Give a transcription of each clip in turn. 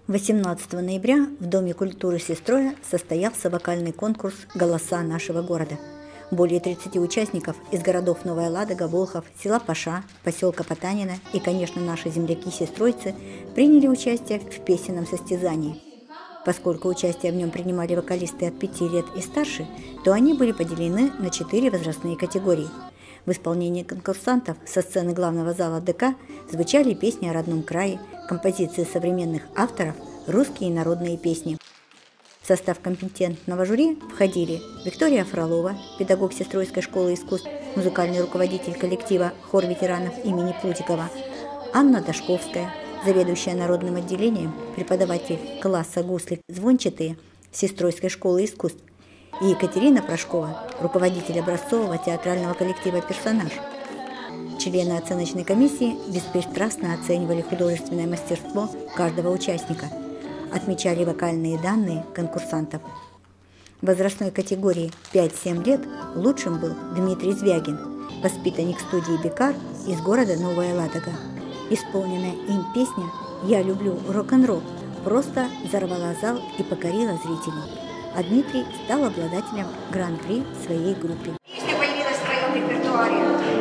18 ноября в Доме культуры Сестроя состоялся вокальный конкурс «Голоса нашего города». Более 30 участников из городов Новая Ладога, Волхов, села Паша, поселка Потанина и, конечно, наши земляки-сестройцы приняли участие в песенном состязании. Поскольку участие в нем принимали вокалисты от 5 лет и старше, то они были поделены на 4 возрастные категории. В исполнении конкурсантов со сцены главного зала ДК звучали песни о родном крае, композиции современных авторов, русские и народные песни. В состав компетентного жюри входили Виктория Фролова, педагог Сестройской школы искусств, музыкальный руководитель коллектива «Хор ветеранов имени Плутикова», Анна Дашковская, заведующая народным отделением, преподаватель класса гусли звончатые Сестройской школы искусств, и Екатерина Прошкова, руководитель образцового театрального коллектива «Персонаж». Члены оценочной комиссии беспристрастно оценивали художественное мастерство каждого участника, отмечали вокальные данные конкурсантов. В возрастной категории 5-7 лет лучшим был Дмитрий Звягин, воспитанник студии «Бикар» из города Новая Ладога. Исполненная им песня «Я люблю рок-н-ролл» просто взорвала зал и покорила зрителей. А Дмитрий стал обладателем гран-при своей группе. Песня появилась в твоем репертуаре?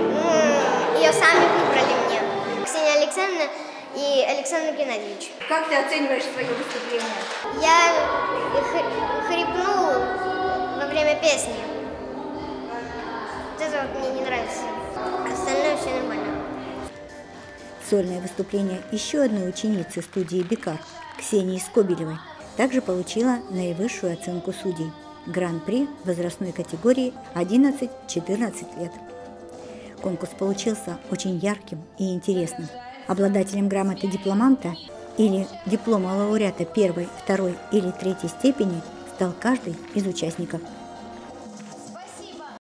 Ее сами выбрали мне. Ксения Александровна и Александр Геннадьевич. Как ты оцениваешь свое выступление? Я хрипнул во время песни. Вот это вот мне не нравится. Остальное все нормально. Сольное выступление еще одной ученицы студии «Бикар» Ксении Скобелевой также получила наивысшую оценку судей – гран-при возрастной категории 11-14 лет. Конкурс получился очень ярким и интересным. Обладателем грамоты дипломанта или диплома лауреата первой, второй или третьей степени стал каждый из участников.